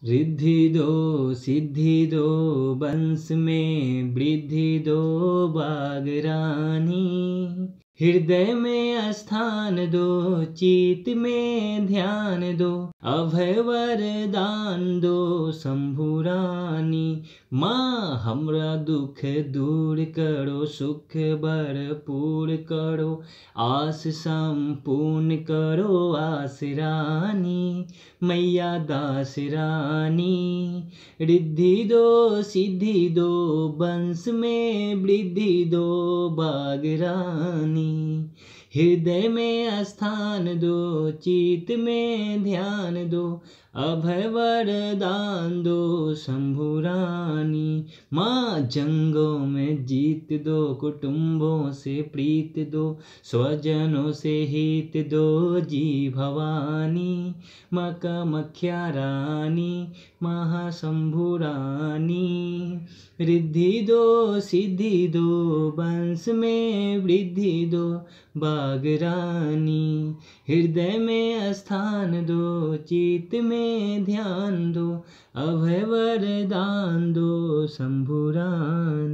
रिद्धि दो सिद्धि दो वंश में वृद्धि दो बागरानी। हृदय में स्थान दो चित में ध्यान दो अभय वरदान दो शंभु रानी। माँ हमरा दुख दूर करो सुख भरपूर करो आस संपूर्ण करो आस रानी। मैया दास रानी रिद्धि दो सिद्धि दो वंश में वृद्धि दो बागरानी। हृदय में स्थान दो चित में ध्यान दो अभय वरदान दो शंभु रानी। माँ जंगों में जीत दो कुटुंबों से प्रीत दो स्वजनों से हित दो जी भवानी। माँ कामाख्या रानी महाशंभु रानी। रिद्धि दो सिद्धि दो वंश में वृद्धि दो बागरानी। हृदय में स्थान दो चित में ध्यान दो अभय वरदान दो शंभु रानी।